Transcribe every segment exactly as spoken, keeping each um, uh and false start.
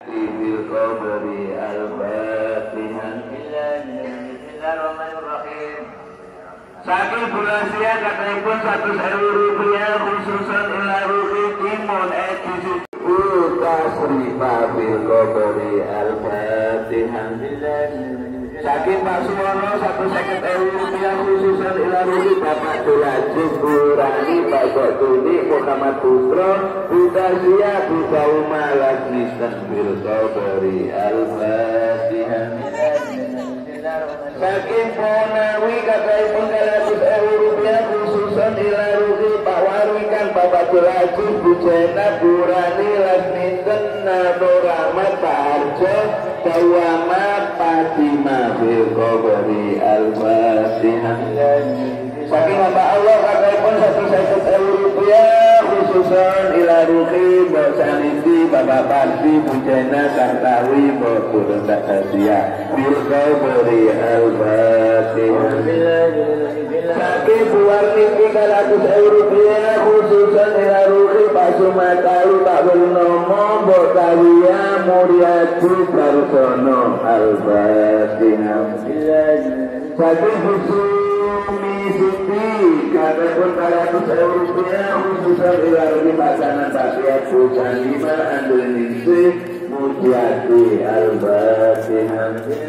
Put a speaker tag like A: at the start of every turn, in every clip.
A: Bil-Qabri al-Fatihah. Bismillahirrahmanirrahim. Saking Bulansia katanya satu sewu rupiah khususan ila ruhi timun edisi Utasrifa bil-Qabri al-Fatihah. Saking Pak Suwono satu seket ewu rupiah khususan ila ruhi Bapak Dolajib Burani Bapak Tuni Muhammad Putro Bulansia Budauma Lasnisten bil-Qabri al-Fatihah. Saking Ponawi kataipun kalatus ewu rupiah khususan ila ruhi Pak Warwikan Bapak Dolajib Bujena Burani Lasnisten Nado Rahmat Pak Harjo Dawama Fatima bil-Qabri al-Fatihah. Saking hamba Allah kataipun satu seket ewu rupiah khususan ila ruhi Mbak Saniti Bapak Parti Bujena Kartawi Mbak Turun Dakasia bil-Qabri al-Fatihah. Saking Buwarni tiga ratus ewu rupiah khususan ila ruhi Pak Sumatari Pak Purnomo Mbak Tawia Muryadi Barsono al-Fatihah. Saking Busumi Siti kataipun tiga ratus ewu rupiah khususan ila ruhi Pak Sanan Pak Siap Bujanima Andoninsi Muryadi al-Fatihah.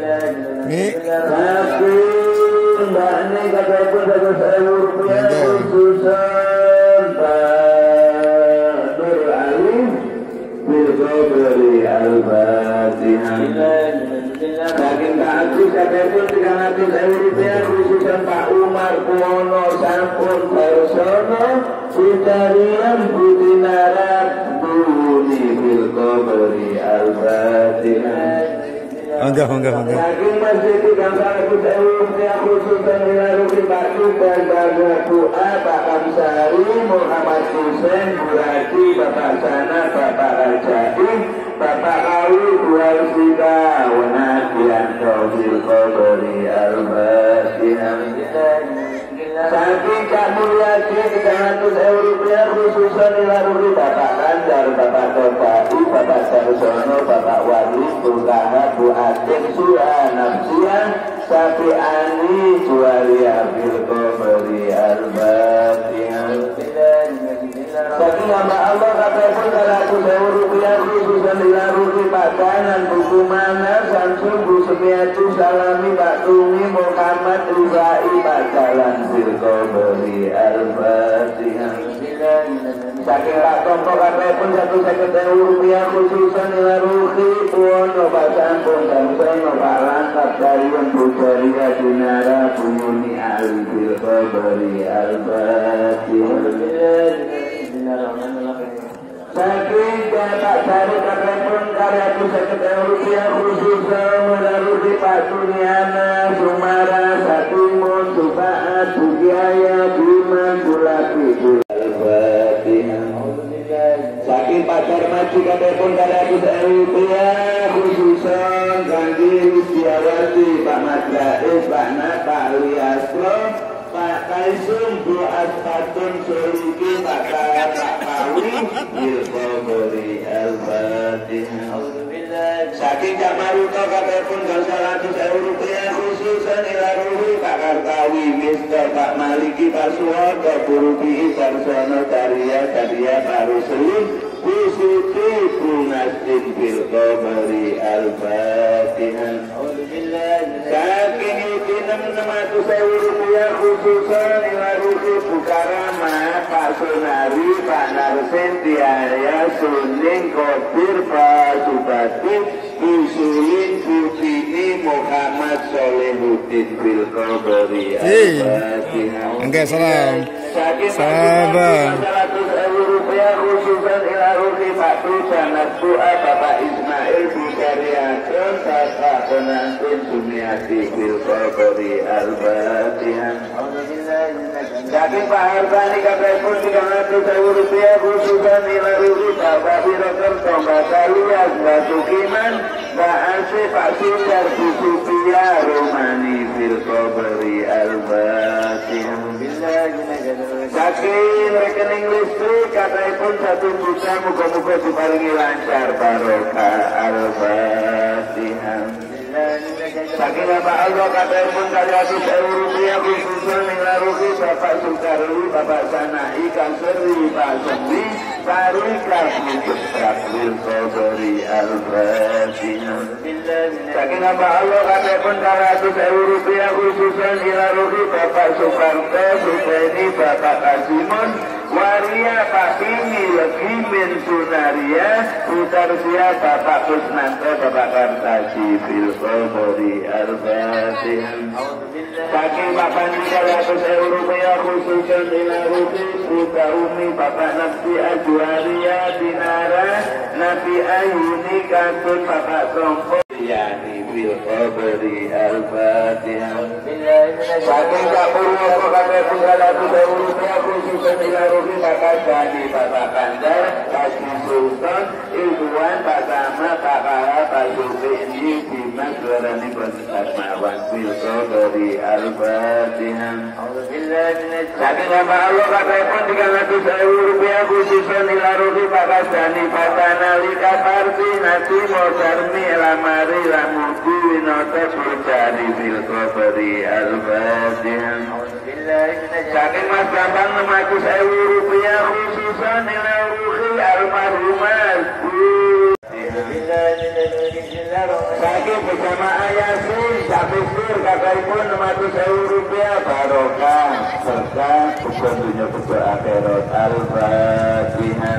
A: Saking Mbak Ni kataipun tiga ratus ewu rupiah khususan Pak Nur Alim bil-Qabri al-Fatihah. Saking Pak Agus kataipun tiga ratus ewu rupiah khususan Pak Umar Kuwono Sampun Barsono Sutarian Budinarat Buni bil-Qabri al-Fatihah.
B: Enggak, enggak, enggak.
A: Saking Masjid tiga ratus ewu rupiah khususan ila ruhi Pak Tuban Bangga Doa Pak Kamsari Muhammad Hussein Buradi Bapak Sana Bapak Rajai Bapak Kawi Buarsika Wanadianto bil-Qabri al-Fatihah. Saking Cak Mulyadi tiga ratus ewu rupiah khususan ila ruhi Bapak Kandar Bapak Topai Bapak Sarsono Bapak Wali Bukaha Bu Atik Surah Nafsian Sapi Ani Jualia bil-Qabri al-Fatihah. Saking hamba Allah kataipun tiga ratus ewu rupiah khususan ila ruhi Pak Kanan Buku Mana Samsul Bu Semiatu Salami Pak Tumi Muhammad Rizai Pak Jalan bil-Qabri al-Fatihah. Saking Pak Tompo kataipun satu seket ewu rupiah khususan ila ruhi Puwono Pak Sampun Samsono Pak Lantap Dariun Bujaria Dinara Bumuni Ali bil-Qabri al-Fatihah. Saking Bapak Sari kataipun tiga ratus seket ewu rupiah khususan ila ruhi Pak Tuniana Sumara Satimun Sufaat Bukiaya Biman Bulapi al-Fatihah. Saking Pak Darmaji kataipun tiga ratus ewu rupiah khususan Kanggi Wistiawati Pak Madrais Pak Napa Liaslo Pak Kaisum Bu Asfatun Soliki Pak Kaya Pak Kawi bil-Qabri al-Fatihah. Saking Jamaruto kataipun seratus ewu rupiah khususan ila ruhi Pak Kartawi Mister Pak Maliki Pak Suwoto Buruki Sarsono Daria Daria Pak Rusli Bu Siti Bu Nasdin bil-Qabri al-Fatihah. Saking Yuki enam ratus ewu rupiah khususan ila ruhi Bukarama Pak Sunari Pak Narsin Tiaya Suning Kodir Pak Subati Usulin Butini Muhammad Solehuddin bil-Qabri al-Fatihah.
B: Enggak, salam.
A: Sabar. seratus ewu rupiah khususan ila ruhi Pak Tujanat Doa Bapak Ismail Bukariakan Bapak Penantin Sumiati bil-Qabri al-Fatihah. Saking Pak Hartani kataipun tiga ratus ewu rupiah khususan ila ruhi Bapak Wirokerto Mbak Kalias Mbak Tukiman Mbak Asih Pak Sudar Bu Supia Romani fil qabri al-Fatihah. Saking rekening listrik katanya satu juta, muka-muka diparingi lancar barokah al-Fatihah. Saking apa Allah katanya pun seratus ribu rupiah khususnya mengaruhi Bapak Sukarli, Bapak Sanai, Kaseri, Pak Sendi, Sarika Bukit Prakwil Sobori Al-Fatihah. Saking apa Allah katanya pun seratus ribu rupiah khususnya mengaruhi Bapak Sukarto, Sukeni, Bapak Kasimun, Waria Pak Pini, Legimin Sunaria, Utarsia Bapak Kusnanto, Bapak Kartasi, Fil Sobori Al-Fatihah. Saking Bapak tiga ratus ribu rupiah khususnya mengaruhi Buka Umi, Bapak Nabi Ajuaria, Dinara, Nabi Ayuni, Katun, Bapak Sompo, Yani fil qabri al-Fatihah. Saking Kapur Woko kakek tiga ratus ribu rupiah khususnya mengaruhi Bapak Jani, Bapak Kandar, Haji Sultan, Ilduan, Pak Sama, Pak Kara, Pak Zulfini, Dimas, Suarani, Pak Mawan fil qabri al-Fatihah. Saking apa Allah kakek pun tiga ratus ribu rupiah khususnya mengaruhi Pak Kasani, Pak Tanali, Kaparti, Nasi, Modarmi, Lamari, Lamudu, Winoto, Surjari, fil qabri al-Fatihah. Saking Mas Bambang enam ratus ribu rupiah khususnya mengaruhi almarhumah Saking bersama Ayasin, Sabisir, kakak ibu enam ratus ribu rupiah barokah serta tentunya berdoa akhirat al-Fatihah.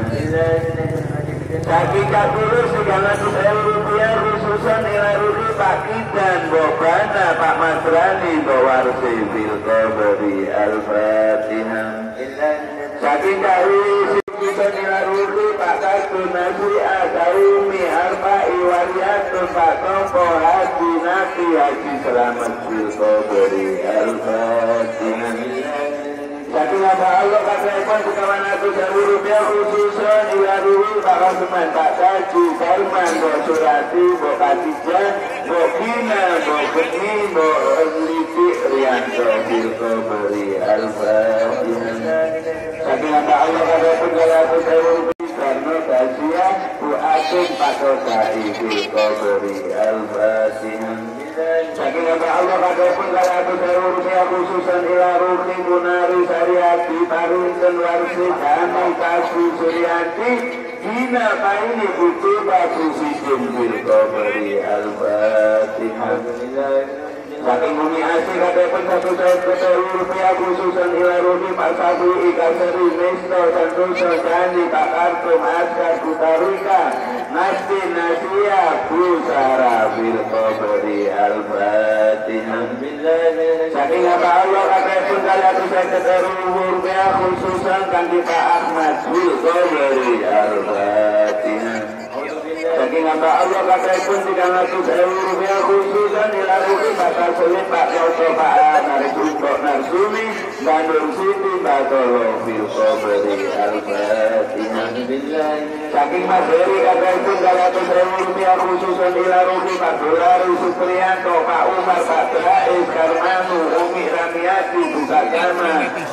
A: Saking Kapulus tiga ratus ribu rupiah khususnya mengaruhi Pak Kidan, Bobana, Pak Masrani, Bawarsi fil qabri al-Fatihah. Saking Kawi khususnya mengaruhi Pak Kadun, Nasri Adaumi, Harpa Iwariyatun, Pak Kompo, Haji Nabi, Haji Selamat fil qabri al-Fatihah. Saking apa Allah kakek pun sekawan aku ribu rupiah khususnya mengaruhi Pak Kasuman, Pak Kaji, Salman, Mbok Surati, Mbok Katijah, Mbok Gina, Mbok Geni, Mbok Liti, Rianto, fil qabri al-Fatihah. Saking apa Allah kakek pun seratus ribu rupiah karena Basia, Bu Asin, Pak Tosai, fil qabri al-Fatihah. Saking apa Allah kakek pun seratus ribu rupiah khususnya ilaruhi Munari, Sariati, Parinten, Warsi, Dami, Kasih, Suryati, Gina, Paini, Putih, Basu, Sidim, fil qabri al-Fatihah. Saking Bumi Asih kakek pun satu ribu rupiah khususnya ilaruhi Pak Sabu, Ika Seri, Misto, Santoso, Jani, Pak Kartum, Askar, Kutarika, Nasti, Nasia, Busara, fil qabri al-Fatihah. Saking apa Allah kakek pun seratus ribu rupiah khususnya kangge Pak Ahmad, fil qabri al-Fatihah. Saking apa Allah kakek pun tiga ratus ribu rupiah khususnya dilakukan Pak Sulit, Pak Yoto, Pak Narsumpo, Narsumi, Bandung Siti, Pak Tolo, fil qabri al-Fatihah. Saking Mas Heri kakek pun tiga ratus ribu rupiah khususnya dilakukan Pak Dolari, Supriyanto, Pak Umar, Pak Trais, Karmanu, Umi Ramiati, Buka Jama,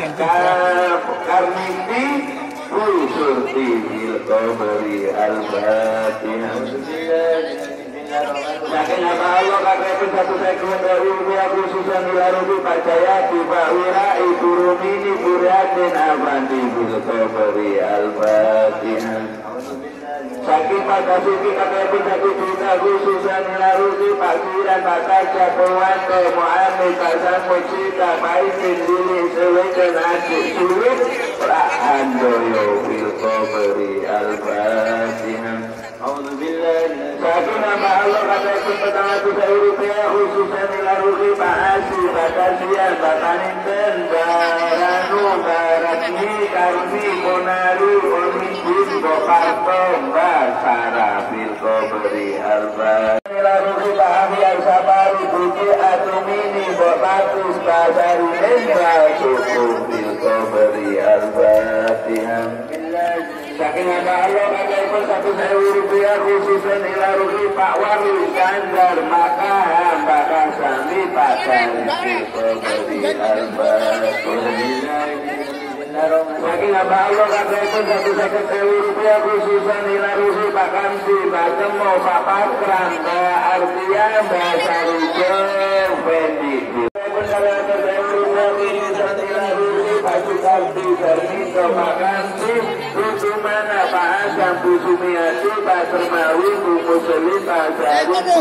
A: Karniti, Surti, fil qabri al-Fatihah. Saking apa Allah kakek pun satu sekuen dari rupiah khususnya dilaruhi Pak Jayati, Pak Wira, Ibu Rumini, Bu Riatin, Avandi, fil qabri al-Fatihah. Saking Pak Kasuki kakek pun satu juta khususnya dilaruhi Pak Siran, Pak Kaja, Purwanto, Muhammad, Pak Samujita, Pak Isin, Lili, Sewedan, Adik, Sulit, Pak Handoyo, fil qabri al-Fatihah. Saking nama Allah kakek pun petang ratus ribu rupiah khususnya dilaruhi Pak Asih, Pak Kasian, Pak Taninten, Baranu, Baratni, Karmi, Monari, Omidin, Bokarto, Mbak Sarah, fil qabri al-Fatihah. Dilaruhi Pak Ahyar Sabari, Buki Atumini, Mbak Bagus, Pak Sari, Mbak Suku, fil qabri al-Fatihah. Saking apa Allah kakek pun satu sewu rupiah khususnya nilai rugi Pak Wali Kandar maka hamba kasami pakai pemberi saking apa Allah kakek pun satu sewu rupiah khususnya nilai rugi Pak Kamsi Pak Temo Pak Pakran Pak Artian Pak Sarujo Fendi Pak Sukaldi Bernito Pak Kamsi Mana Pak Asam Bu Sumiati Pak Termawi Bu Muslim Pak Jaru Bu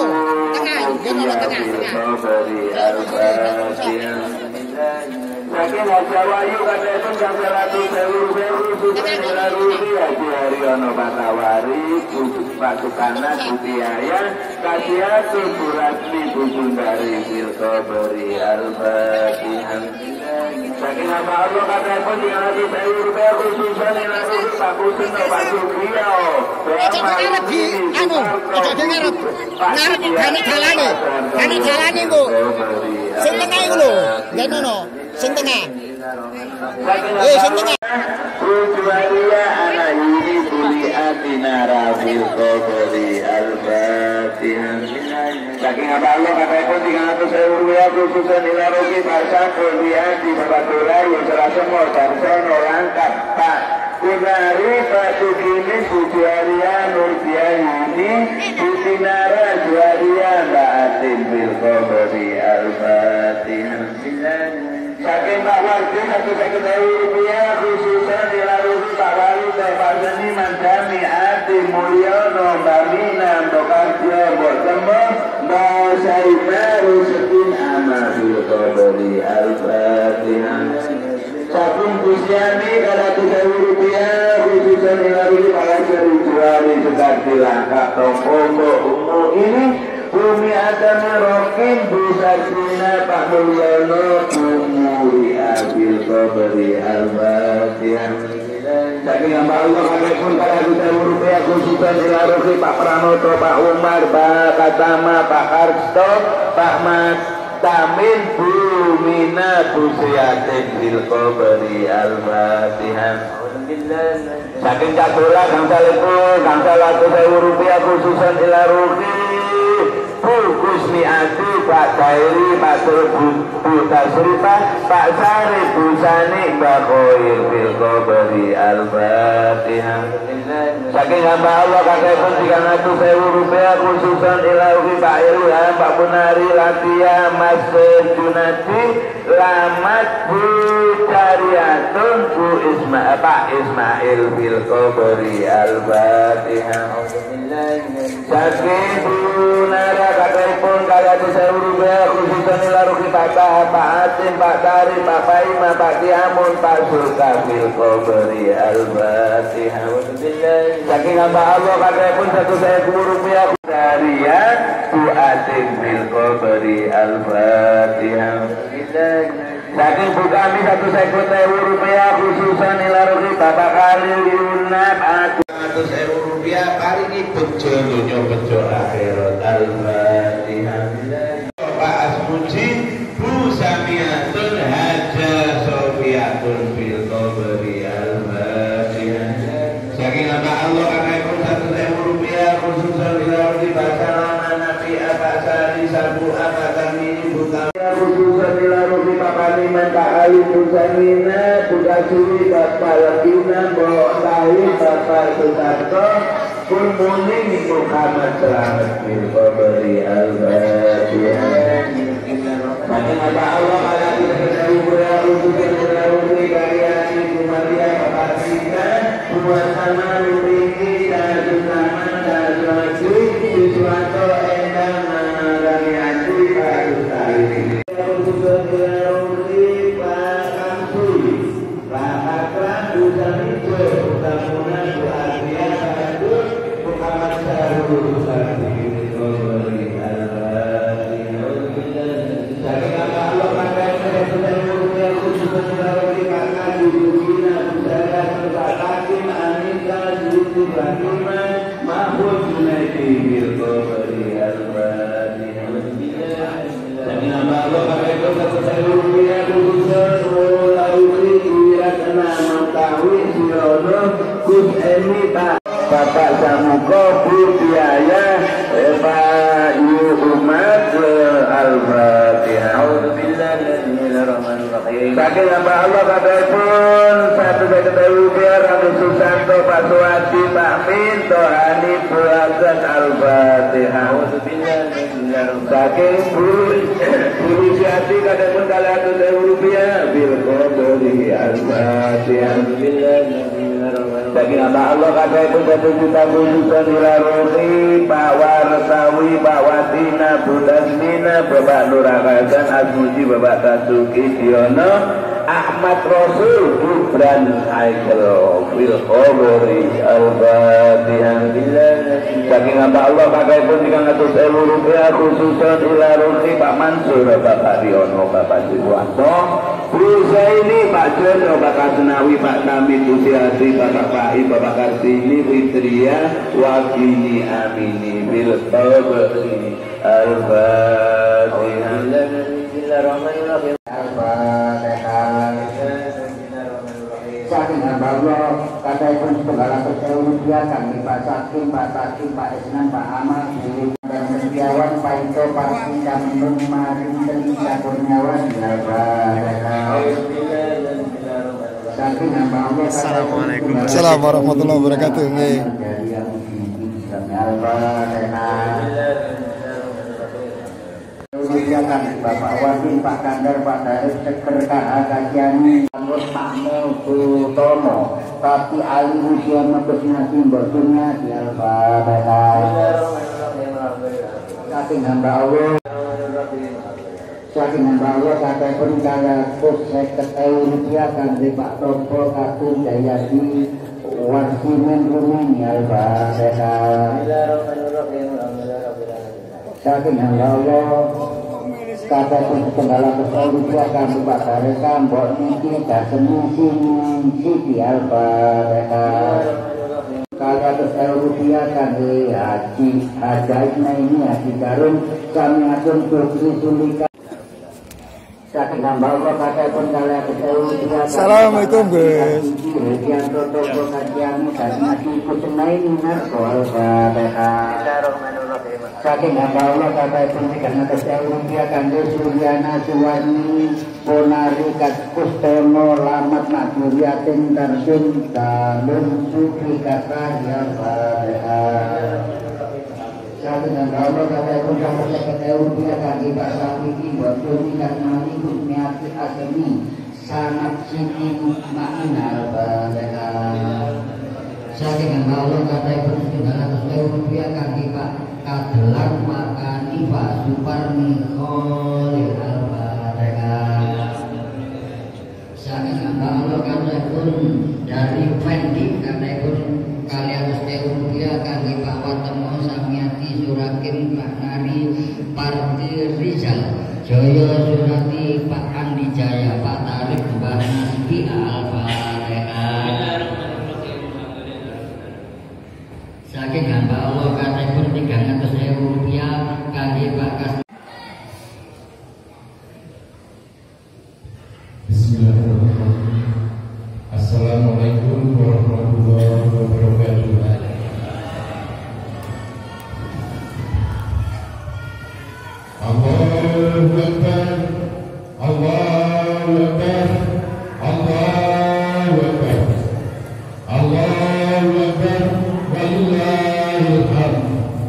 A: Beri Al-Fatihah Saking Haja Wayu kata itu sampai ratus sewu sewu Susun Ilaruhi Haji Haryono Pak Tawari Bu Pak Sukana Bu Tiaya Kasiatu Bu Rasmi Bu Sundari Silko Beri Al-Fatihah Saking apa Allah kata itu tiga ratus sewu rupiah khususan Ilaruhi Pak Kusin Pak Sugiyo
C: ngarep di anu aja dhewe ngarep ngarep gane dalane gane dalane Bu sing tengah iku lho ngene no sing tengah eh sing tengah
A: Tujuannya anak ini buli atina rafil qadri al-fatihah saking apa Allah kata itu tiga ratus sewu rupiah khususan ilaruki bahasa kuliah di Bapak Dolai yang serasa mau dan sono langkap Pak Kunari Pak Sugini Sujuaria Nurdia ini Sutinara Juaria Mbak Atin Bilqobori Al-Fatihah Saking Pak Wardi satu sekian rupiah khususan dilaruhi Pak Wali Pak Seni Mandami Ati Mulyono Mbak Mina Mbak Karjo Mbak Temo Mbak Saibah Rusekin Amal Bilqobori Al-Fatihah Saking Kusyani kalau tiga rupiah khususnya dilalui para jari-jari seperti langkah tongkoko umum ini Bumi Adami Rokin Busasina Pak Mulyono Umuri Abil Qobri Al-Fatihah Saking hamba Allah kakek pun pada tiga rupiah khususnya dilalui Pak Pranoto Pak Umar Pak Katama Pak Karsto Pak Mas Tamin Bumina Busiatin Bilqobri Al-Fatihah Saking Cadola gangsal itu gangsal satu sewu rupiah khususan ilaruki Bu Kusni Adi Pak Dairi Pak Turbu Bu Tasrifah Pak Sari Bu Sani Pak Khoir Bilqobri Al-Fatihah Saking hamba Allah kakek pun tiga ratus sewu rupiah khususan ilaruki Pak Irwan Pak Punari Latia Mas Junadi Lamat Bu Cariatun Bu Ismail Pak Ismail Bilqobri Al-Fatihah Saking Bu Nara kakek pun kaya di sewu rupiah khususan ilaruki Pak Taha Pak Atin Pak Tari Pak Paima Pak Tiamun Pak Sulka Bilqobri Al-Fatihah Saking hamba Allah kakek pun satu sewu rupiah Darian Bu Atin Bilqobri Al-Fatihah Saking Bu kami satu sewu rupiah khususan ilaruki Bapak Khalil Yunat Aku satu sewu rupiah paringi bejo dunya bejo akhirat Al-Fatihah Pak Asmuji Bu Samiatun Haja Sofiatun Bilqobri Al-Fatihah Saking hamba Allah kakek pun satu sewu rupiah khususan ilaruki Basalana Nabi Abasari Sabu Abakami Buka khususan ilaruki Bapak Liman Pak Ali Busanina Bukasuri Bapak Lakina Bawa Tahir Bapak Sutarto Pun Muning Muhammad Selamat Bilqobri Al-Fatihah Saking apa Allah pada kita rupiah khususan ilaruki Karyani Kumaria Bapak Sina Buasana Ruringi Dan Susaman Dan Suatu Siswanto Endang Manarani Adi Pak Ustari khususan ilaruki Pak Kamsi Pak Akram Busan Ijo Utamunan Bu Adrian Pak Adus Muhammad Sarul Sarul Bilqobri Al-Fatihah Saking apa Allah pakai khususan ilaruki khususan ilaruki Pak Kadi Bukina Busara Pak Hakim Anita Zuti Bahima Mahfud Junaidi Bilqobri Al-Fatihah Saking apa Allah pakai khususan ilaruki khususan ilaruki Wiratna Mangkawi Sirono Gus Emi Saking hamba Allah kadepun satu seketahui biar Rami Susanto Pak Suwadi Pak Minto Hani Buagan Al-Fatihah. Saking Bulu Siati kadepun kalian satu rupiah bil qadri Al-Fatihah. Saking hamba Allah kadepun satu juta khususan ila rohi Pak Warsawi Pak Watina Budasmina Bapak Nurakasan Asmuji Bapak Tasuki Diono Ahmad Rasul Gibran Aikro Wil Qobori Al-Fatihah. Saking hamba Allah pakai pun tiga ratus ribu rupiah khususan ila rohi Pak Mansur Bapak Diono Bapak Sibuanto Bu Zaini Pak Jono Bapak Senawi Pak Nami Tusiasi Bapak Fahim Bapak Kartini Fitria Wakini Amini Wil Qobori Al-Fatihah. Bismillahirrahmanirrahim.
C: Saking hamba Allah kadepun segala kesewu rupiah kami Pak Sakim, Pak Sakim, Pak Isnan, Pak Amal, dan Setiawan, Pak Ito, Pak Sinta Menung, Marin, Terisa Kurniawan, saking hamba Allah.
B: Assalamualaikum warahmatullahi wabarakatuh.
C: Silakan Bapak Wadi, Pak Kandar, Pak Darif, Seker, K H Kajiani, Anggota Pak Mel Tomo, tapi Ali usia mempesnasi bertunya di Al-Fatihah. Saking hamba Allah, saking hamba Allah kata pun kala kus seket ewu rupiah kan di Pak Topo Katun Jayadi Warsimen Rumin di Al-Fatihah. Saking hamba Allah kata pun segala kesewu rupiah kami Pak Bareka Mbok Niki Dasemu Sini di Al-Fatihah. Kala kesewu rupiah kami Haji Hajaib ini Haji Karun kami atur Putri Sulika. Saking hamba Allah kata pun kala kesewu rupiah.
B: Assalamualaikum guys.
C: Kemudian protokol kajian dan Haji Kusenaini Narko Al-Fatihah. Saking hamba Allah kata pun karena kesewu rupiah kandil Suryana Suwani Ponari Kustono Lamat Nakuriatin Tarjun Dalun Sukri Kata Ya Fatihah. Saking hamba Allah kata pun karena kesewu rupiah kandil Pak Sawiki Botuni Kasmani Hukmiati Asemi Sanat Siti Ma'in Al-Fatihah. Saking hamba Allah kata pun karena kesewu rupiah kandil Pak Kadelan Makani Pak Suparni Kholil Al-Fatihah. Saking hamba Allah kata pun dari Fendi kata pun kalian setewu rupiah kami Pak Watemo Samiati Surakin Pak Nari Parti Rizal Joyo Surati Pak Andi Jaya Pak Tarik Mbah Nasbi Al-Fatihah. Saking hamba Allah kata pun tiga ratus ribu rupiah kami Pak Kas.
D: Bismillahirrahmanirrahim. Assalamualaikum warahmatullahi wabarakatuh. Allahu Akbar, Allahu Akbar, Allahu Akbar, Allahu Akbar, wallahul hamd.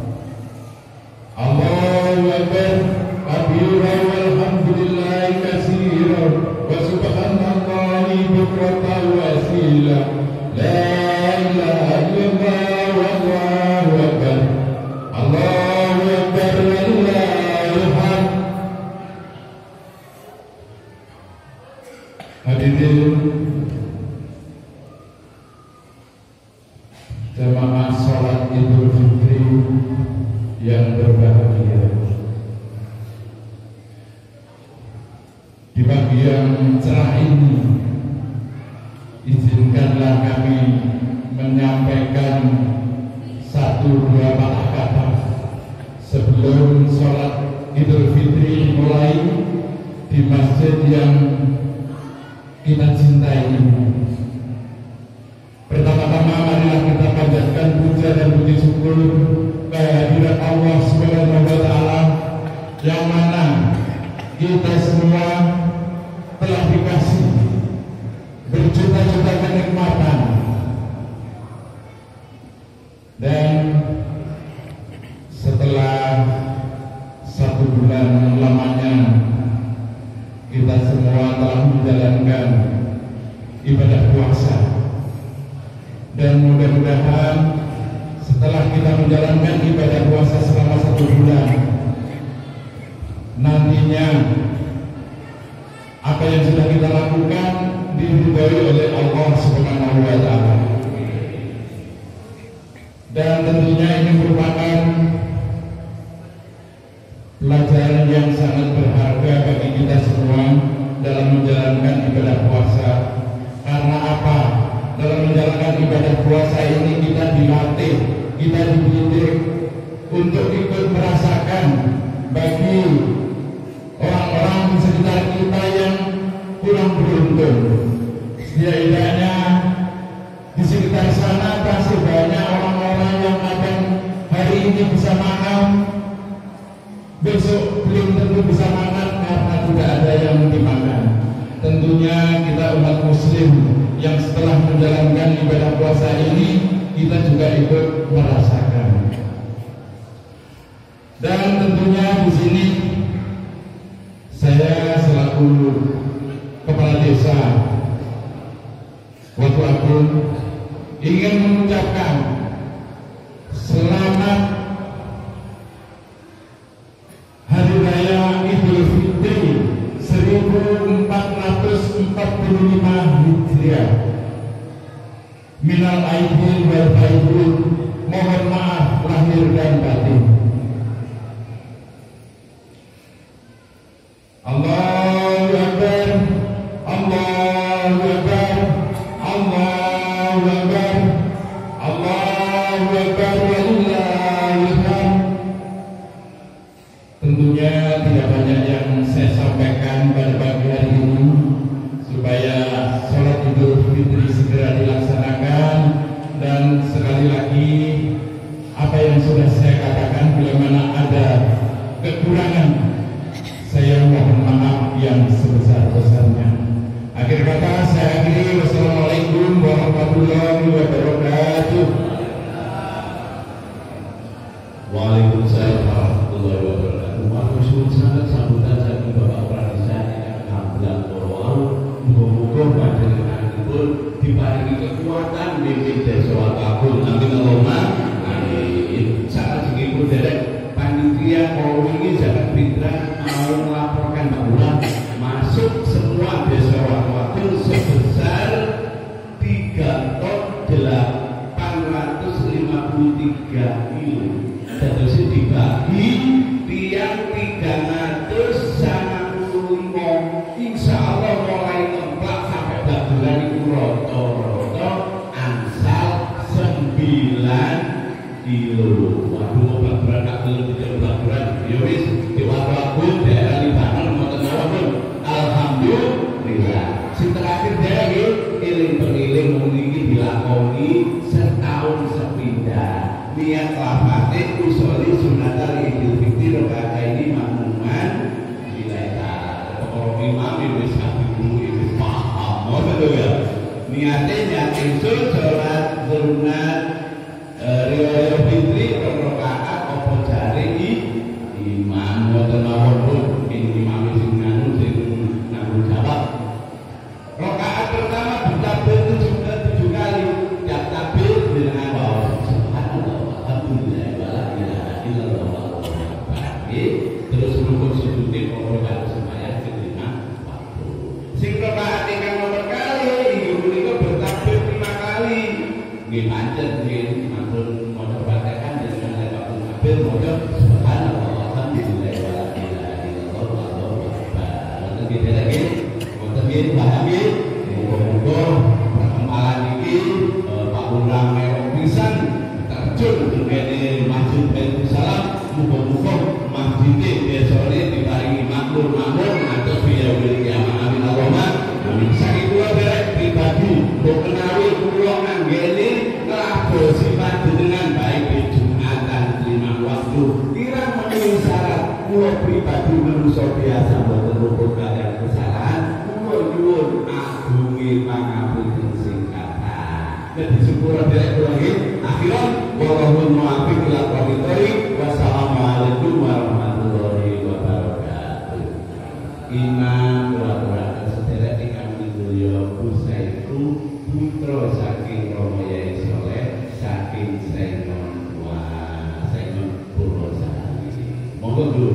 D: Allahu Akbar, kabira walhamdulillahi katsira wa subhanallahi bukratan wa asila. La ilaha illallah wallahu akbar. Allahu Akbar wallahul hamd. Hadirin jamaah sholat Idul Fitri yang berbahagia, di bagian cerah ini izinkanlah kami menyampaikan satu dua patah kata sebelum sholat Idul Fitri mulai di masjid yang kita cintai ini. Pertama-tama marilah kita panjatkan puja dan puji syukur kehadirat Allah Subhanahu wa Ta'ala yang mana kita semua telah dikasih satu bulan lamanya kita semua telah menjalankan ibadah puasa, dan mudah-mudahan setelah kita menjalankan ibadah puasa selama satu bulan, nantinya apa yang sudah kita lakukan diridhoi oleh Allah Subhanahu wa Ta'ala. Dan tentunya ini merupakan pelajaran yang sangat berharga bagi kita semua dalam menjalankan ibadah puasa. Karena apa? Dalam menjalankan ibadah puasa ini kita dilatih, kita dididik untuk ikut merasakan bagi orang-orang di sekitar kita yang kurang beruntung. Setidaknya di sekitar sana pasti banyak orang-orang yang akan hari ini bisa makan, besok belum tentu bisa makan karena tidak ada yang dimakan. Tentunya kita umat muslim yang setelah menjalankan ibadah puasa ini, kita juga ikut merasakan. Dan tentunya di sini saya selaku kepala desa Watu Agung ingin mengucapkan selamat Hari Raya Idul Fitri seribu empat ratus empat puluh lima Hijriah. Minal aidin wal faizin, mohon maaf lahir dan batin. Allahu Akbar, Allahu Akbar, Allahu Akbar, Allahu Akbar, walillahil hamd. Tentunya tidak banyak yang saya sampaikan pada pagi hari ini supaya sholat Idul Fitri segera dilaksanakan. Dan sekali lagi, apa yang sudah saya katakan, bila mana ada kekurangan, saya mohon maaf yang sebesar-besarnya. Akhir kata saya akhiri. Wassalamualaikum warahmatullahi wabarakatuh.
E: Waalaikumsalam warahmatullahi wabarakatuh. Maksud sangat sambutan dari Bapak Pradesa yang kambilan Borowal. Moga-moga panjenenganipun diparingi kekuatan mimpin desa Wakabul. Amin Allahumma amin. Salajengipun derek panitia mau ini Zakat Fitrah mau melaporkan bahwa masuk semua desa Wakabul sebesar tiga ton delapan ratus lima puluh tiga kilo. Terus dibagi tiang tiga ratus sembilan puluh lima. Insya Allah mulai tempat sampai bulan itu roto-roto ansal sembilan kilo. Waduh, pelaburan tak belum tidak pelaburan. Yowis di Wakabul daerah Libanon mau tenawabun. Alhamdulillah. Si terakhir dari iling pengiling memiliki dilakoni setahun sepindah. Niat lafaznya usoli sunatal Idul Fitri rokaat ini makmuman wilayah pokok imam ini sabi dulu ini paham mau betul ya. Niatnya niat insul sholat sunat riwayat Fitri rokaat opo jari imam mau tenawabun ini imam sing nganu sing nganu jawab. Rokaat pertama bertabir tujuh kali. Tiap tabir dengan bawah terus rukun sujudin pokok harus sembahyang kelima waktu. Sing rokaat ingkang nomor kali inggih punika bertakbir lima kali. Nggih pancen nggih matur matur Fatihah dengan waktu takbir maca subhanallah alhamdulillah wala ilaha illallah wallahu akbar. Wonten nggih lagi wonten nggih paham nggih. Muga-muga perkempalan iki Pak Lurah mewah pisan terjun kene Masjid Baitul Salam. Muga-muga masjid besore diparingi makmur-makmur ngantos biya wili kiamat. Amin Allahumma amin. Saking kula derek pribadi mbok menawi kula anggene nglabusi panjenengan baik di Jumatan lima waktu kirang memenuhi syarat. Kula pribadi manusia biasa mboten luput kaliyan kesalahan. Kula nyuwun agungi pangapunten sing kathah. Dadi syukur derek kula nggih. Akhiran wallahul muwaffiq ila aqwamit thoriq. Wassalamualaikum warahmatullahi wabarakatuh. Monggo dulu.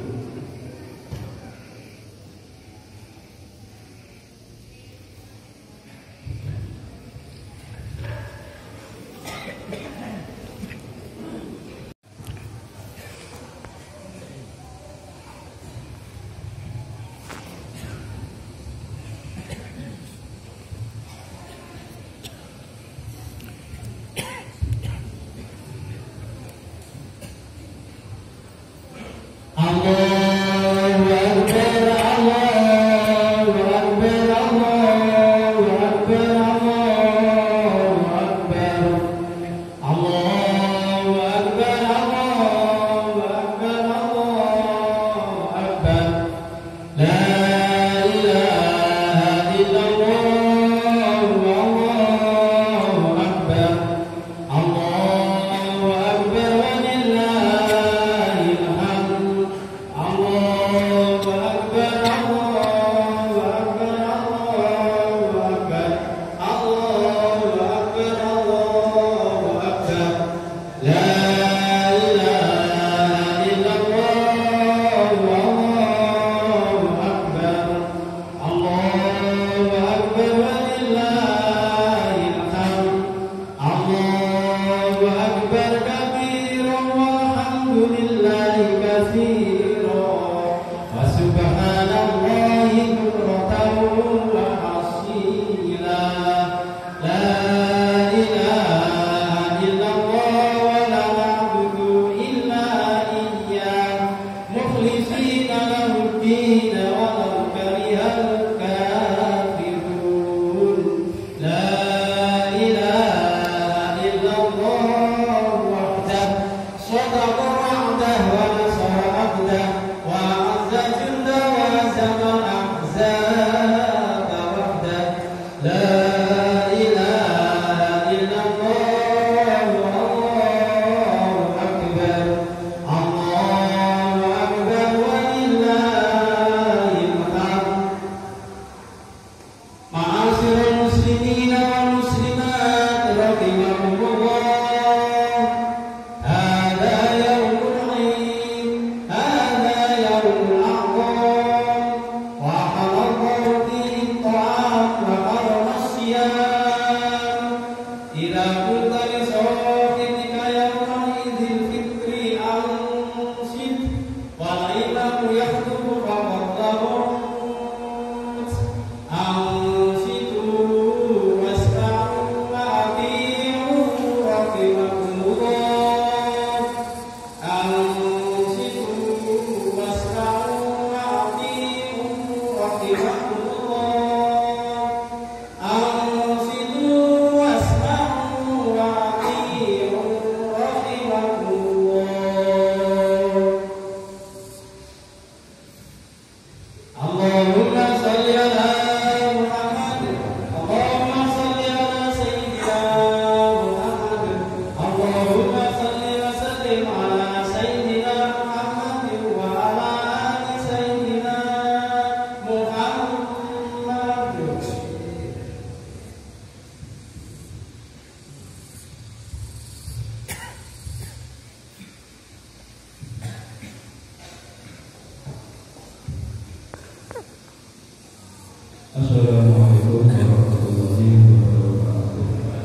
D: Assalamualaikum warahmatullahi wabarakatuh.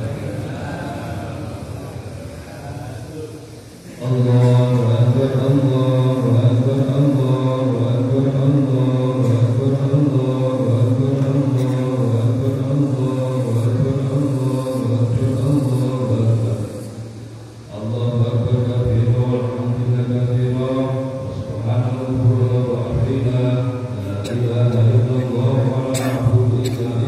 D: Allahu Akbar, Allahu Akbar, Allahu Akbar, Allahu Akbar, Allahu Akbar, Allahu Akbar, Allahu Akbar, Allahu Akbar, Allahu Akbar. Allahu Akbar kabira walhamdulillah kabira wa subhanallah wa bihamdihi la ilaha illallah wa la na'budu illa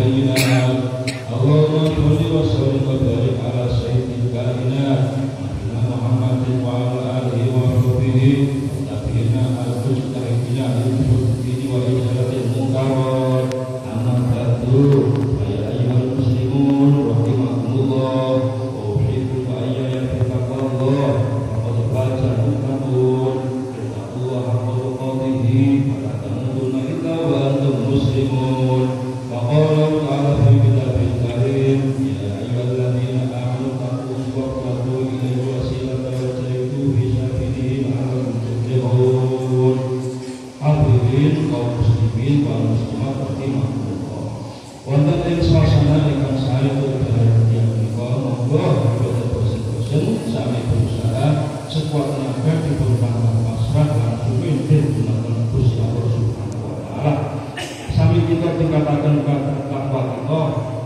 D: البينات اللهم صل وسلم وبارك على سيد الكائنات نبينا محمد وعلى آله وصحبه والتابعين المجتهدين للدين وإزالة المنكرات أما بعد فيا أيها المسلمون رحمكمullah أوصيكم وإياي بتقوى الله فقد فاز المتقون اتقوا الله حق تقاته ولا تموتن إلا وأنتم مسلمون وقال تعالى في كتابه الكريم يا أيها الذين آمنوا اتقوا وابتغوا إليه الوسيلة وابتغوا في سبيله لعلكم تفلحون. Hadirin kaum muslimin wal muslimat rahimakumullah. Wonten ing swasana ingkang sae berbahagia menika monggo kepada bosen-bosen sami berusaha sekuat tenaga dipun tambah pasrah lan suminten dumateng Gusti Allah Subhanahu wa taala. Sami kita tingkataken takwa kita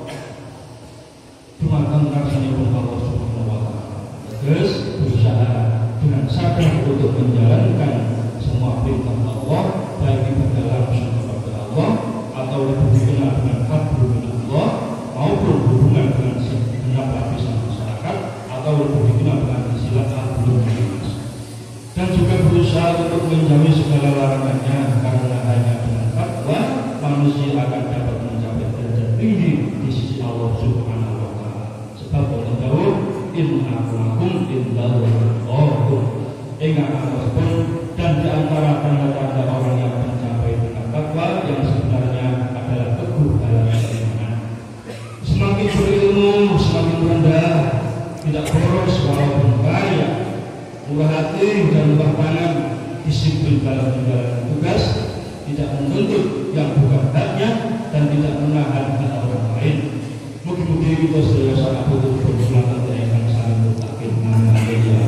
D: dumateng karsanipun Allah Subhanahu wa taala. Terus berusaha dengan sadar untuk menjalankan semua perintah Allah, baik ibadah langsung kepada Allah atau lebih dikenal dengan hablum minallah, maupun hubungan dengan segenap lapisan masyarakat atau lebih dikenal dengan istilah hablum minnas. Dan juga berusaha untuk menjauhi segala larangannya, karena hanya dengan takwa manusia akan dapat mencapai derajat tinggi di sisi Allah Subhanahu wa taala. Sebab Allah tahu inna lakum indallahu ingat Allah pun. Dan di antara tanda-tanda orang yang mencapai tingkat takwa yang sebenarnya adalah teguh dalam keimanan. Semakin berilmu, semakin rendah, tidak boros walaupun kaya, murah hati dan murah tangan, disiplin dalam menjalankan tugas, tidak menuntut yang bukan haknya dan tidak menahan hak orang lain. Mugi-mugi kita sedaya sangat butuh perjuangan dari yang saling mutakin nama ya.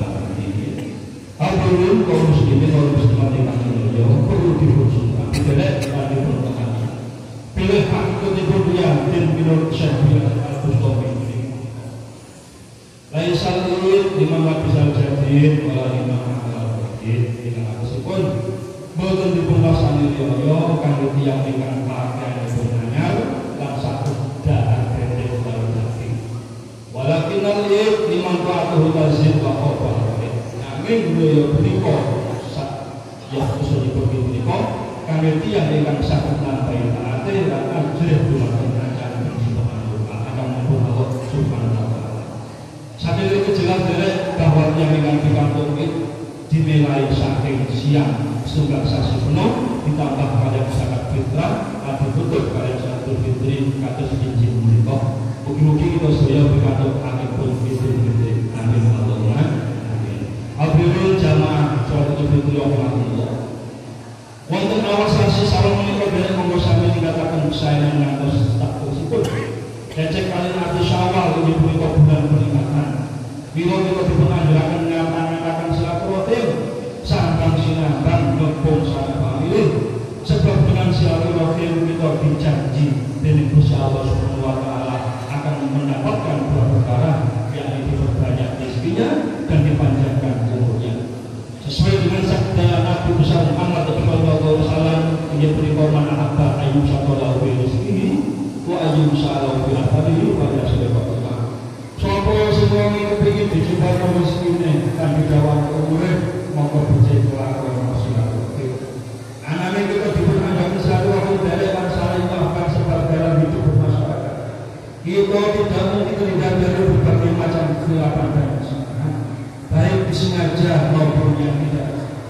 D: Hadirin kaum muslimin kaum muslimat yang mulia perlu diperhatikan, tidak dan diperhatikan. Pilih hak ketipun yakin menurut Syekh Al-Bustami ini. Laisal ilm lima lapisal jadid wala lima al-jadid dengan atasipun boten dipunwasani riyo kangge tiyang ingkang pakaianipun anyar lan saged dahar pendek dalu jati. Walakin al-ilm liman ta'atuhu lazim wa khofal. Nanging beliau punika yang usulipun punika kangge tiyang ingkang saged nambahi taate lan ajrih dumateng acara Subhanahu akan mumpun Allah Subhanahu wa taala. Sambil itu jelas derek bahwa tiyang ingkang pikantuk dinilai saking siang setunggal sasi penuh ditambah pada zakat fitrah lan ditutup pada Idul Fitri kados injil menika. Mugi-mugi kita sedaya pikantuk akipun Idul Fitri. Amin Allahumma. Hadirin jamaah sholat Idul Fitri Allah. Wonten awal sasi salam menika derek monggo sami dikatakan saya ngantos tak tersebut. Cecek kali nanti Syawal ini punika bulan peringatan. Bila kita dipun anjuraken ngatakan silaturahim sambang sinambang ngepung sareng pamilih. Sebab dengan silaturahim kita dijanji dening Gusti Allah Subhanahu wa taala akan mendapatkan dua perkara, yakni diperbanyak rezekinya dan dipanjangkan umurnya. Sesuai dengan sabda Nabi besar Muhammad sallallahu alaihi wasallam, ini berikut mana abba ayyub sallallahu alaihi wasallam wa ayyub sallallahu alaihi wasallam pada sebab sopo semua ini kepingin dicoba rezekine kan didawang umure monggo becik kelakon silaturahim. Anane kita dipun anggap silaturahim dari lan saling bahkan sebab dalam hidup masyarakat. Kita tidak mungkin terhindar dari berbagai macam kegelapan dan kesalahan, baik disengaja maupun yang tidak.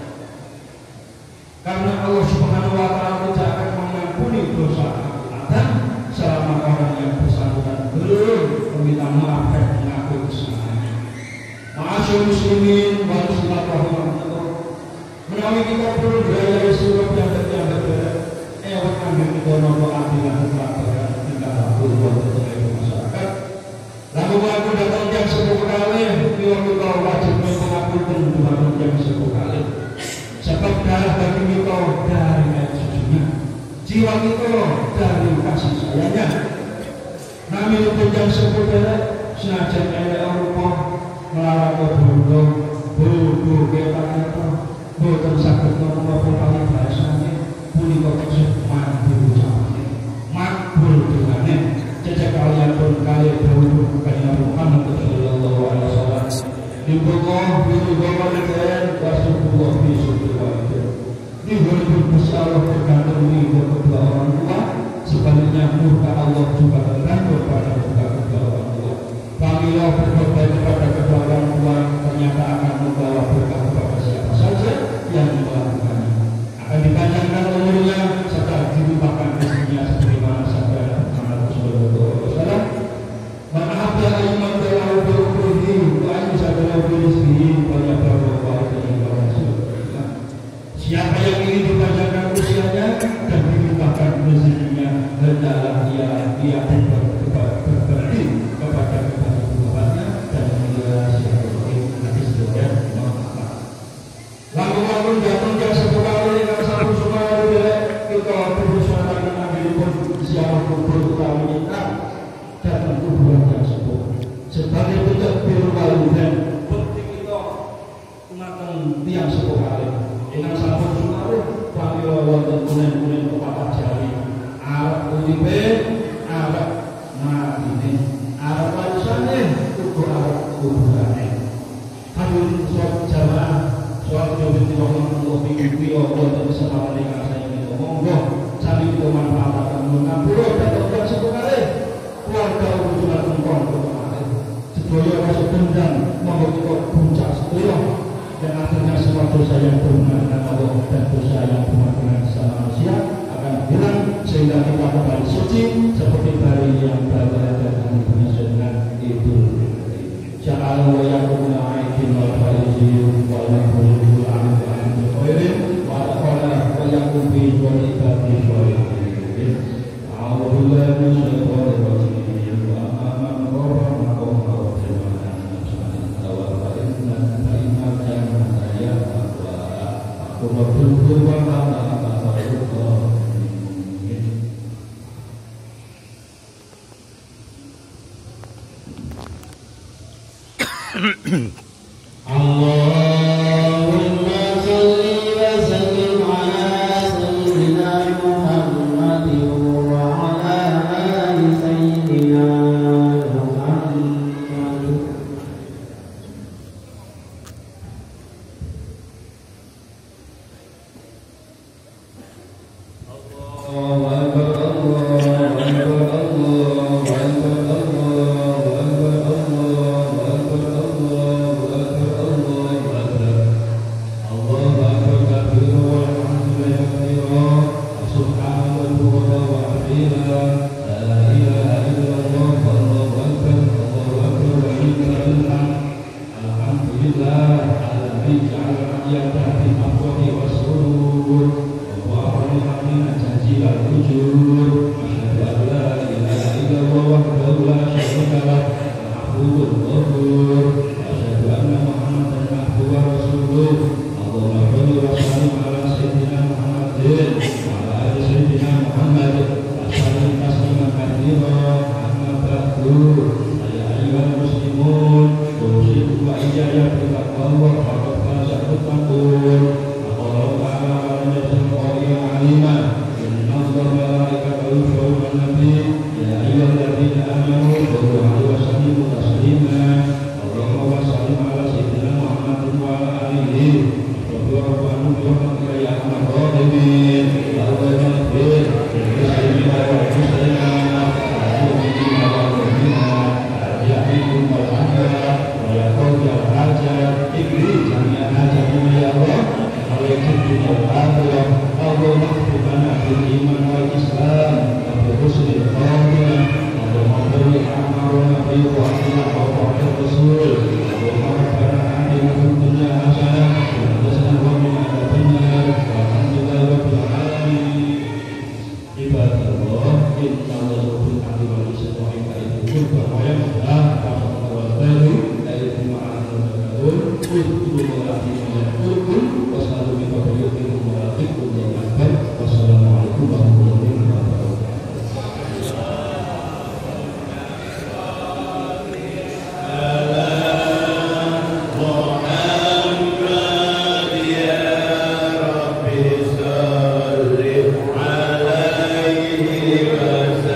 D: Karena Allah Subhanahu wa taala tidak akan mengampuni dosa dan selama orang yang bersangkutan belum meminta maaf dan mengaku kesalahannya. Ma'asyur muslimin wa muslimat rahimahullah. Menawi kita perlu berada surat yang berbeda, ewat ambil kita nomor adilah kelabaran kita lakukan untuk masyarakat. Lalu mengaku datang jam sepuluh kali, bila kita wajib mengaku dan jam sepuluh kali. Sebab darah bagi kita dari air susunya, jiwa kita dari kasih sayangnya. Namun untuk jam sepuluh kali, senajan ada Eropa melarang berbodoh, bodoh kita-kita, bodoh sakit nomor kali bahasanya, pulih kok makbul makbul dengan Ridullah ridullah walidain wasubullah bisubullah. Dihubungi Gusti Allah tergantung ridho kedua orang tua, sebaliknya murka Allah juga tergantung pada murka kedua orang tua. Kamilah berbuat baik kepada kedua orang tua ternyata akan membawa berkah kepada siapa saja yang melakukannya. Akan dipanjangkan umurnya serta dilimpahkan rezekinya sebagaimana sabda Muhammad sallallahu alaihi wasallam. Man ahabba an yumtalahu bi umrihi wa an yusabbihu bi rizqihi wa yaqrabu wa rasulullah. Siapa yang ingin dipanjangkan usianya dan dilimpahkan rezekinya, hendaklah ia ia berbakti kepada kedua bapaknya dan menjaga silaturahim. Hadis riwayat Imam Ahmad. Lalu-lalu jatuhnya satu kali dengan satu sekali kita berusaha mengambil pun siapa kumpul utama kita dan kuburan yang sepuh sebagai bentuk biru dan penting kita makan tiang sepuh kali dengan satu sekali kami lawan dan kunen-kunen kepada jari Arab ulibe Arab mati Arab warisannya kubur Arab kuburannya hadirin sholat jamaah soal jodoh tidak mengenal mimpi Allah dan bersama mereka saya ingin ngomong cari kita manfaatkan mengampura dan dokter sekali keluarga urusan engkau kemarin sedoyo masuk dendam mau kita puncak sedoyo dan akhirnya semua dosa yang berhubungan dengan Allah dan dosa yang berhubungan sama manusia akan hilang sehingga kita kembali suci seperti bayi yang berada dan dengan itu. Ja'al wa yakuna aikin wal faizin wa yakun amin wa amin khairin wa qala wa yakun bi wa ibadi khairin. A'udzu billahi minasyaitonir rajim. Wa amma man qara ma qawma wa firman wa fa'inna fa'inna kana ya wa aku berdoa wa ta'ala Allahumma salli wa sallim ala sayyidina Muhammadin wa ala ali sayyidina Muhammad. Allahu akbar Allahu akbar Allahu akbar Wassalamualaikum warahmatullahi wabarakatuh.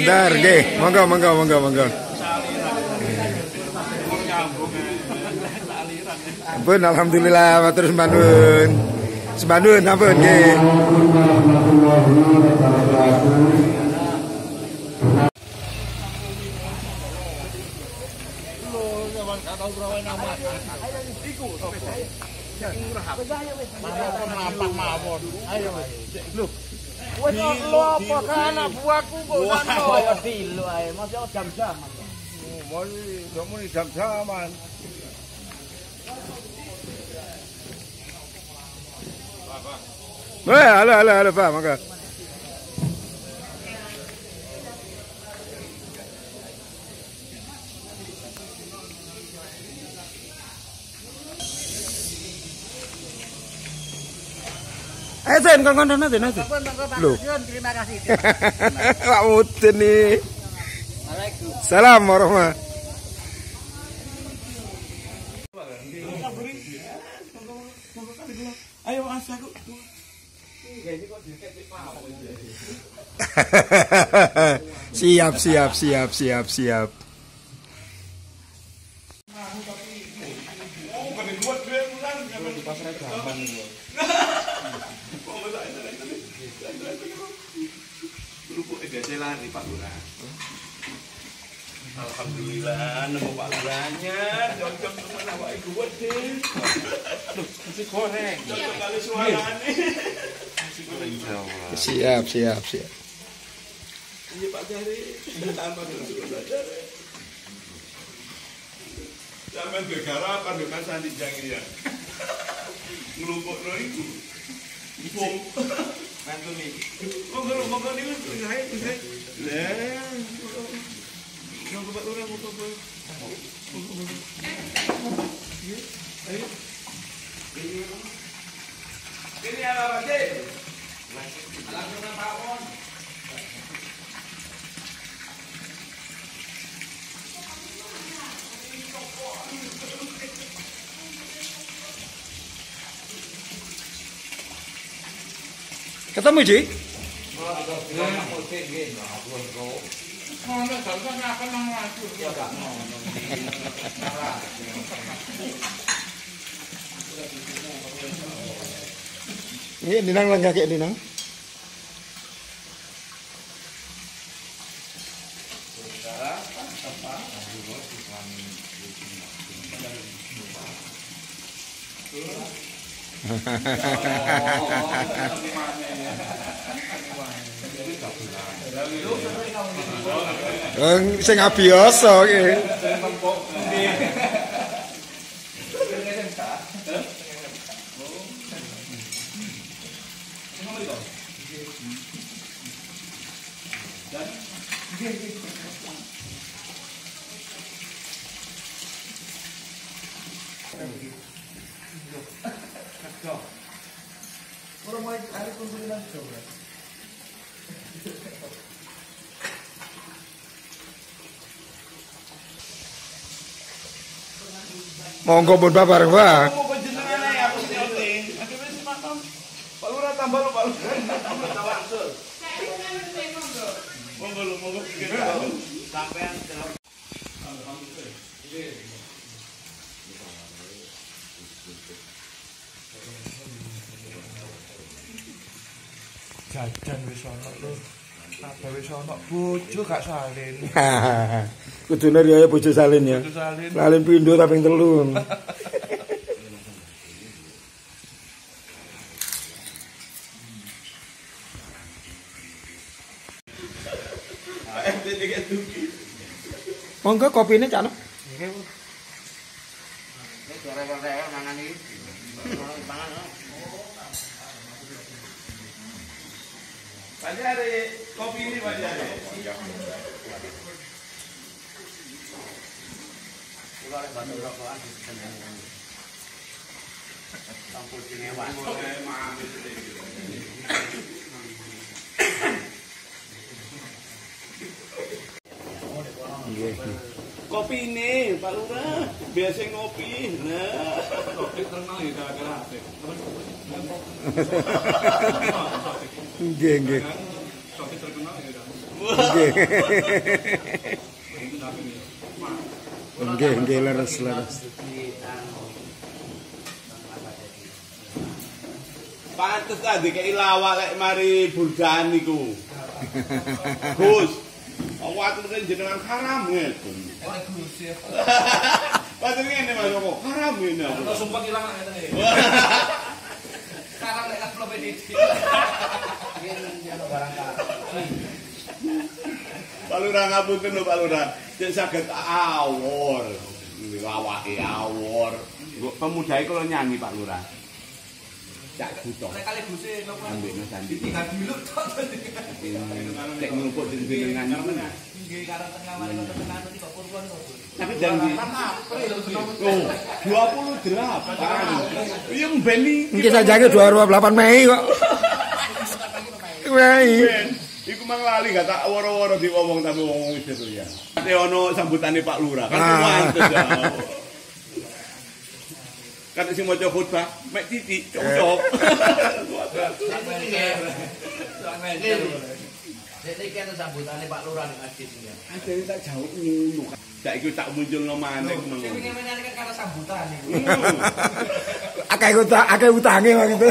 B: Sebentar, nggih. Monggo, monggo, monggo, monggo. Ampun, alhamdulillah, matur sembandun. Sembandun, ampun, nggih.
C: Wes lo apa kan anak buahku kok nang kaya dilo ae, masih jam-jaman. Oh, mari kamu ni jam-jaman.
B: Wah, halo, halo, halo, Pak, monggo. Eh, Sen, kon-kon nanti, nanti. Loh.
C: Terima kasih.
B: Pak Mudin nih. Salam warahmatullahi.
F: Ayo Mas aku.
B: Siap, siap, siap, siap, siap.
F: Alhamdulillah nemu Pak Lurahnya, cocok temen awak iku wedhe. Aduh, mesti goreng. Cocok kali suarane.
B: Siap, siap, siap.
F: Iya Pak Jari, tambah dulu Pak Jari. Sampeyan gegarapan lho Mas Andi Jang ya. Nglumpukno iku. Bom. Mantu niki. Monggo monggo niku ngae ngae. Lah. Monggo Pak Lurah monggo. Monggo. Ayo. Ini apa Pak Jari? Langsung ke Pak Won.
B: Ketemu, Ji? Ini dinang lenggah kayak dinang. Wong sing biasa iki. Monggo pun bareng, Pak.
F: Apa jenengane aku nyote. Akhire wis makom. Pak Lurah tambah lho Pak Lurah. Langsung. Monggo lho monggo pikir sampean alhamdulillah. Jajan wis ono lho. Kabeh wis ono bojo gak salin.
B: Kudune riyo bojo salin ya.
F: Bojo salin.
B: Salin pindho kaping telu. Monggo kopine Cak. Nggih, Bu. Nek ora-ora mangan iki. Mangan.
F: Pak Jari, kopi ini Pak Jari.
C: Kula arep bantu rokokan disenengan. Sampun dinewan.
F: Kopi ini Pak Lurah, biasa ngopi. Nah, kopi terkenal ya gara-gara H P. Terus
B: Nggih, nggih.
F: kopi terkenal ya.
C: Nggih. Nggih, nggih leres leres.
F: Pantes ta dikeki lawak lek mari burdan niku. Gus. Aku aturke jenengan haram ngeten.
B: Oleh Gus ya.
F: Padahal ngene Mas kok haram ngene.
B: Kalau sumpah ilang ngeten iki. Sekarang lek upload edit. Yen barang ka.
F: Pak Lurah ngapunten lho Pak Lurah. Cek saged awor. Lawake awor. Pemuda iki kula nyanyi Pak Lurah. Cak butuh.
B: Lek kali Gus e nopo?
F: Ambek Mas Andi.
B: Tinggal dulu tok.
F: Cek ngumpul jenengan niku.
B: Nggih karang tengah mari tenan iki kok purwon to.
F: Tapi janji. Oh, dua puluh delapan. Iya mbeni.
C: Iki sajake dua puluh delapan Mei kok. Mei.
F: Iku mang lali gak tak woro-woro diomong tapi wong wis itu ya. Ate ono sambutane Pak Lurah kan mantep ya. Kan sing maca khutbah mek titik cocok.
B: Jadi kan sambutane Pak Lurah ning masjid ya.
F: Ajene tak jauh ngono. Saiki tak munculno maneh ngono.
B: Sing ngene kan karena sambutan iki.
C: Akeh utang, akeh utange gitu.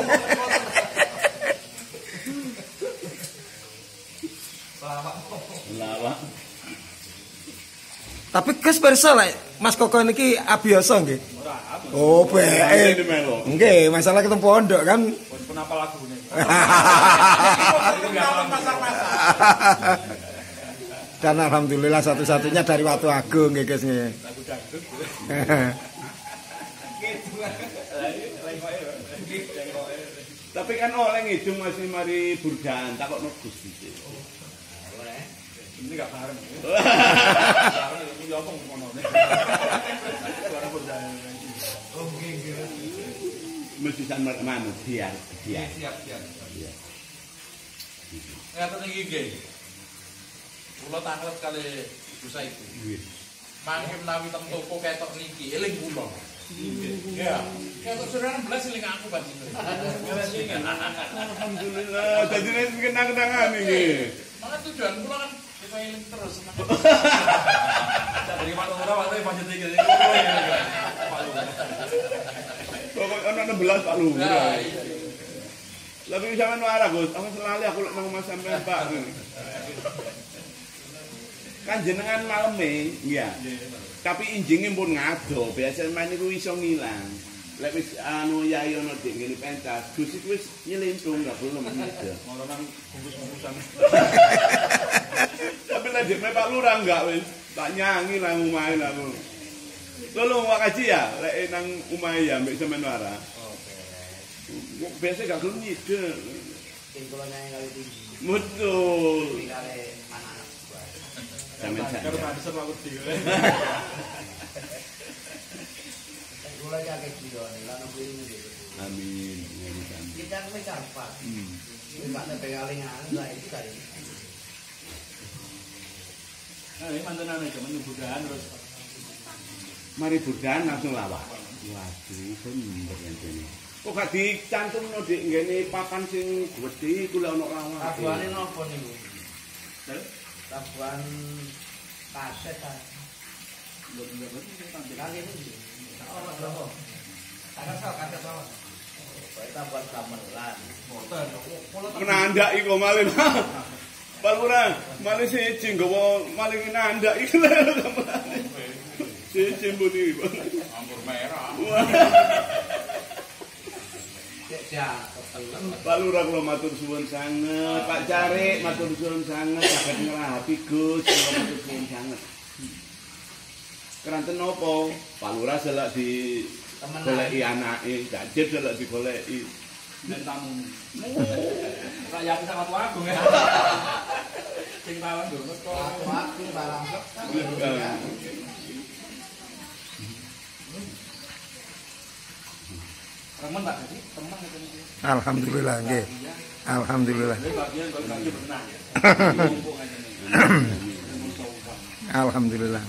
F: Lawak.
C: Tapi Gus pirsa lek Mas Koko niki abiyasa nggih. Oh, bae. Nggih, masalah ketemu pondok kan.
B: Kenapa lagune?
C: Dan alhamdulillah satu-satunya dari Watu Agung nggih Gus nggih.
F: Tapi kan oleh ngidung masih mari burdan takokno Gus iki. Ini gak paham. Ini apa ngomongnya? Mesti sama mana biar biar.
B: Siap siap. Ngaten iki nggih. Kula tanglet kali Ibu Saiki. Mangke menawi teng toko ketok niki eling kula. Ya. Ketok suran belas eling aku panjenengan.
F: Alhamdulillah, dadi nek kenang-kenangan iki.
B: Malah tujuan kula kan eling terus. Dari Pak Lurah waktu panjenengan iki. Pak Lurah.
F: Pokok ana enam belas Pak Lurah. Lebih sampean warah Gus, aku selalu aku lek nang Mas sampean Pak. Kan jenengan maleme, iya. Tapi injinge pun ngado, biasa main iku iso ngilang. Lek wis anu yai ono dik ngene pentas, Gus iku wis nyelentung gak belum ngide.
B: Ora nang bungkus-bungkusan.
F: Tapi lek dik Pak Lurah enggak wis tak nyanyi nang omahe aku. Tolong wakaji ya, lek nang omahe ya mbek sampean warah. Oke. Biasa gak gelem ngide.
B: Sing kula nyanyi kali tinggi.
F: Betul.
B: Kali anak-anak.
F: Sampeyan
B: karo pantes aku dhewe. Kula jake jiwa lan kuwi gitu.
F: Amin.
B: Kita wis apa?
F: Hmm.
B: Wis tak pegalingan lah iki kali. Nah, ini mantenan aja menyebutkan terus.
F: Mari burdan langsung lawak. Waduh, bener ngene. Kok gak dicantumno dik ngene papan sing gedhe iku lek ono lawak.
B: Tabuhane napa niku? Tabuhan kaset ta. Lho lho kali ini. Ora berapa? Ada sak kaset apa? Bae tabuhan gamelan. Mboten.
F: Menandak iku malih. Pak Lurah, malih siji nggawa malih nandak iki lho. Siji mbuni.
B: Anggur merah.
F: Pak Lurah kula matur suwun sanget, Pak Carik matur suwun sanget, saged ngrapi Gus, kula matur suwun sanget. Keranten napa? Pak Lurah selak di goleki anake, gak jeb selak digoleki.
B: Dan tamu. Rakyat sangat wagung ya. Sing tawon ngono kok. Wagung barang. Temen tak sih? Temen itu nih.
C: Alhamdulillah nggih. Alhamdulillah. Alhamdulillah.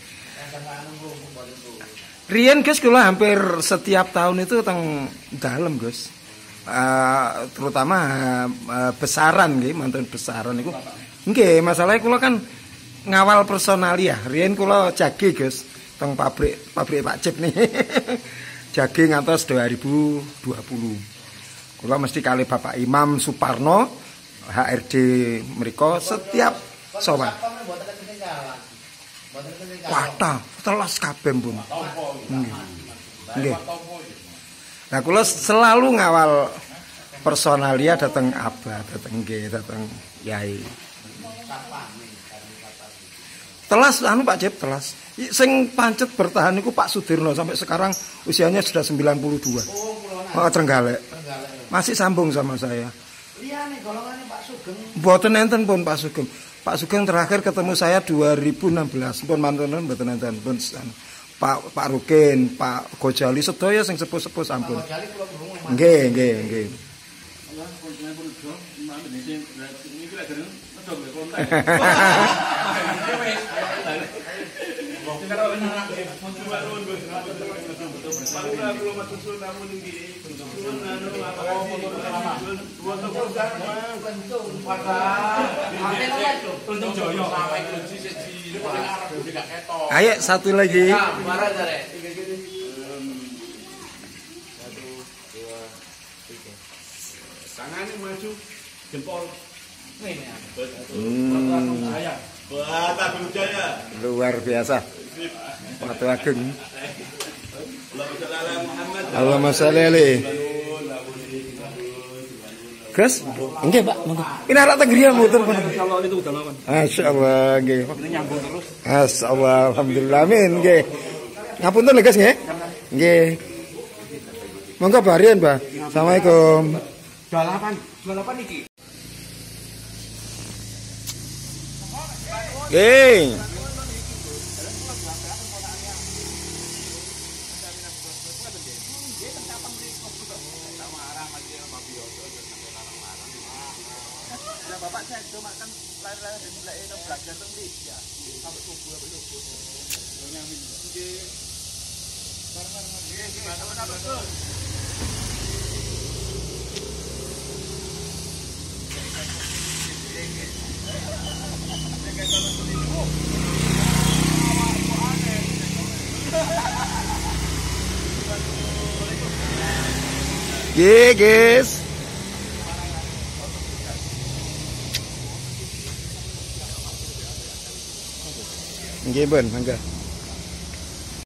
C: Riyen Gus kula hampir setiap tahun itu teng dalem Gus. Uh, terutama uh, besaran nggih, mantun besaran niku
G: Nggih, masalahnya kula kan ngawal personalia. Riyen kula jagi, Gus, teng pabrik pabrik Pak Cip nih. Jagi ngantos dua ribu dua puluh. Kula mesti kali Bapak Imam Suparno H R D mriko setiap sowan. Kuata, telas kabeh pun. Nggih. Nah, kula selalu ngawal personalia dateng abah, dateng nggih, dateng yai. Telas anu Pak Cip, telas. Sing pancet bertahan niku Pak Sudirno sampai sekarang usianya sudah sembilan puluh dua. Oh, Trenggalek. Masih sambung sama saya.
C: Liyane golongane Pak Sugeng.
G: Mboten enten pun Pak Sugeng. Pak Sugeng terakhir ketemu saya dua ribu enam belas. Pun manten mboten enten pun Pak Pak Rukin, Pak Gojali sedaya sing sepuh-sepuh sampun.
C: Gojali kula krungu.
G: Nggih, nggih, nggih. Ayo satu lagi.
F: Tangannya maju, jempol.
G: Hmm.
F: Wah, Tabung Jaya.
G: Luar biasa. Watu Ageng.
F: Muhammad.
G: Allahumma sholli alaihi. Gus, nggih Pak, monggo. Ini arek Tegriya muter Pak.
H: Insyaallah itu udah lawan.
G: Masyaallah nggih.
H: Ini nyambung terus.
G: Masyaallah, alhamdulillah amin nggih. Ngapunten lho Gus nggih. Nggih. Monggo barian, Pak. Assalamualaikum.
H: dua puluh delapan, dua puluh delapan iki.
G: Nggih.
H: Bapak saya itu makan layar-layar dan mulai itu belajar tuh ya sampai subuh sampai subuh. Nyamin. Oke. Bareng-bareng. Oke, gimana menurut lu?
G: Nggih, guys. Nggih, Ben, mangga.